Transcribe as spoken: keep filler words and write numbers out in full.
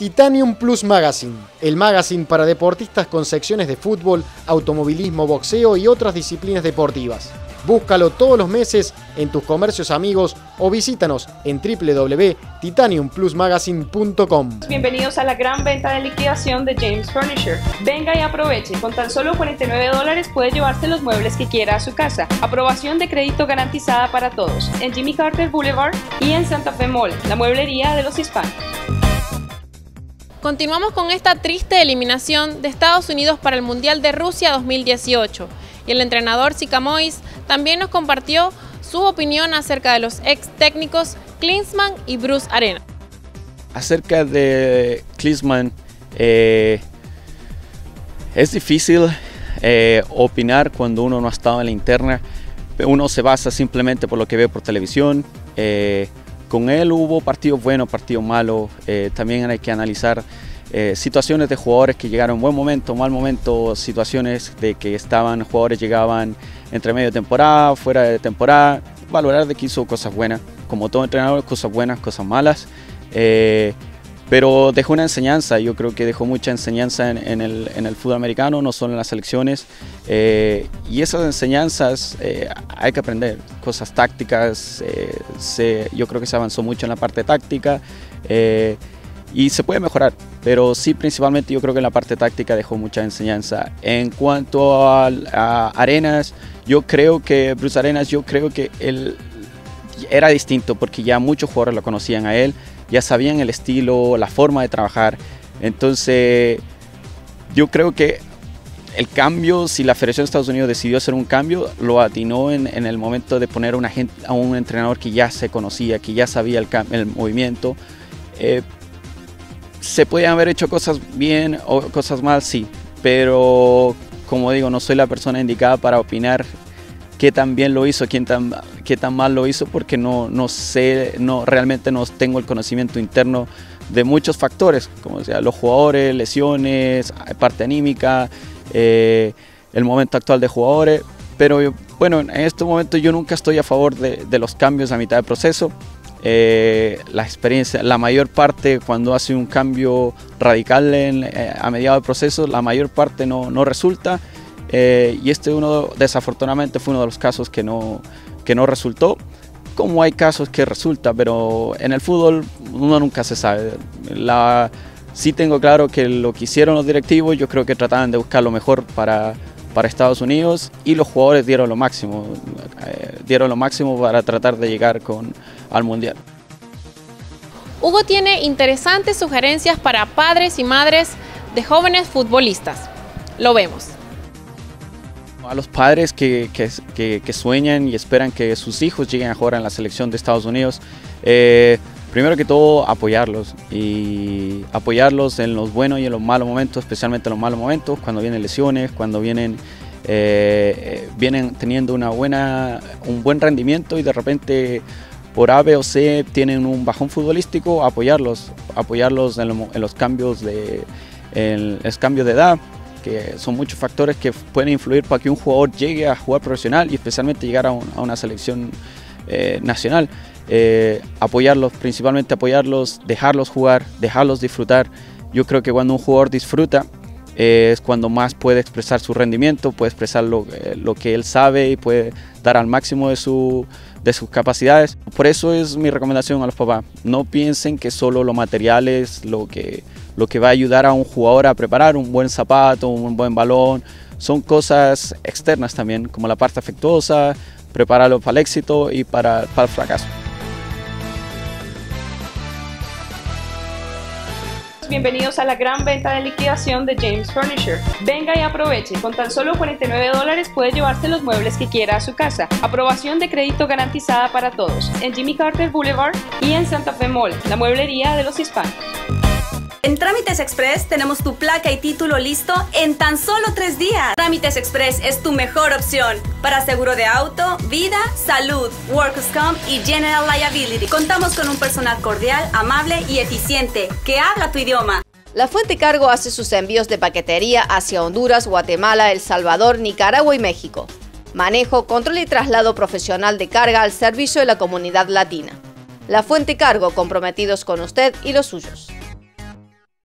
Titanium Plus Magazine, el magazine para deportistas con secciones de fútbol, automovilismo, boxeo y otras disciplinas deportivas. Búscalo todos los meses en tus comercios amigos o visítanos en w w w punto titanium plus magazine punto com. Bienvenidos a la gran venta de liquidación de James Furniture. Venga y aproveche, con tan solo cuarenta y nueve dólares puede llevarse los muebles que quiera a su casa. Aprobación de crédito garantizada para todos, en Jimmy Carter Boulevard y en Santa Fe Mall, la mueblería de los hispanos. Continuamos con esta triste eliminación de Estados Unidos para el Mundial de Rusia dos mil dieciocho. Y el entrenador Sika Mois también nos compartió su opinión acerca de los ex técnicos Klinsmann y Bruce Arenas. Acerca de Klinsmann, eh, es difícil eh, opinar cuando uno no ha estado en la interna. Uno se basa simplemente por lo que ve por televisión. Eh, con él hubo partidos buenos, partidos malos. Eh, también hay que analizar Eh, situaciones de jugadores que llegaron en buen momento, mal momento, situaciones de que estaban, jugadores llegaban entre medio de temporada, fuera de temporada, valorar de que hizo cosas buenas, como todo entrenador, cosas buenas, cosas malas, eh, pero dejó una enseñanza. Yo creo que dejó mucha enseñanza en, en, el, en el fútbol americano, no solo en las selecciones, eh, y esas enseñanzas eh, hay que aprender, cosas tácticas, eh, se, yo creo que se avanzó mucho en la parte táctica, eh, y se puede mejorar, pero sí, principalmente yo creo que en la parte táctica dejó mucha enseñanza. En cuanto a, a Arenas, yo creo que Bruce Arenas, yo creo que él era distinto porque ya muchos jugadores lo conocían a él, ya sabían el estilo, la forma de trabajar. Entonces, yo creo que el cambio, si la Federación de Estados Unidos decidió hacer un cambio, lo atinó en, en el momento de poner una gente, a un entrenador que ya se conocía, que ya sabía el, el movimiento. Eh, Se pueden haber hecho cosas bien o cosas mal, sí, pero como digo, no soy la persona indicada para opinar qué tan bien lo hizo, quién tan, qué tan mal lo hizo, porque no, no sé, no, realmente no tengo el conocimiento interno de muchos factores, como sea, los jugadores, lesiones, parte anímica, eh, el momento actual de jugadores, pero bueno, en este momento yo nunca estoy a favor de, de los cambios a mitad de proceso. Eh, la experiencia, la mayor parte cuando hace un cambio radical en, eh, a mediados de proceso, la mayor parte no, no resulta, eh, y este uno desafortunadamente fue uno de los casos que no, que no resultó, como hay casos que resulta, pero en el fútbol uno nunca se sabe. La, sí tengo claro que lo que hicieron los directivos, yo creo que trataban de buscar lo mejor para, para Estados Unidos, y los jugadores dieron lo máximo, eh, dieron lo máximo para tratar de llegar con, al Mundial. Hugo tiene interesantes sugerencias para padres y madres de jóvenes futbolistas. Lo vemos. A los padres que, que, que, que sueñan y esperan que sus hijos lleguen a jugar en la selección de Estados Unidos, eh, primero que todo apoyarlos, y apoyarlos en los buenos y en los malos momentos, especialmente en los malos momentos, cuando vienen lesiones, cuando vienen, eh, vienen teniendo una buena, un buen rendimiento y de repente por A, B o C tienen un bajón futbolístico, apoyarlos, apoyarlos en, lo, en los cambios de, en los cambios de edad, que son muchos factores que pueden influir para que un jugador llegue a jugar profesional y especialmente llegar a, un, a una selección eh, nacional. Eh, apoyarlos, principalmente apoyarlos, dejarlos jugar, dejarlos disfrutar. Yo creo que cuando un jugador disfruta eh, es cuando más puede expresar su rendimiento, puede expresar lo, eh, lo que él sabe y puede dar al máximo de, su, de sus capacidades. Por eso es mi recomendación a los papás: no piensen que solo lo material es lo que, lo que va a ayudar a un jugador a preparar un buen zapato, un buen balón. Son cosas externas también, como la parte afectuosa, prepararlo para el éxito y para, para el fracaso. Bienvenidos a la gran venta de liquidación de James Furniture. Venga y aproveche, con tan solo cuarenta y nueve dólares puede llevarse los muebles que quiera a su casa. Aprobación de crédito garantizada para todos, en Jimmy Carter Boulevard y en Santa Fe Mall, la mueblería de los hispanos. En Trámites Express tenemos tu placa y título listo en tan solo tres días. Trámites Express es tu mejor opción para seguro de auto, vida, salud, workers' comp y general liability. Contamos con un personal cordial, amable y eficiente que habla tu idioma. La Fuente Cargo hace sus envíos de paquetería hacia Honduras, Guatemala, El Salvador, Nicaragua y México. Manejo, control y traslado profesional de carga al servicio de la comunidad latina. La Fuente Cargo, comprometidos con usted y los suyos.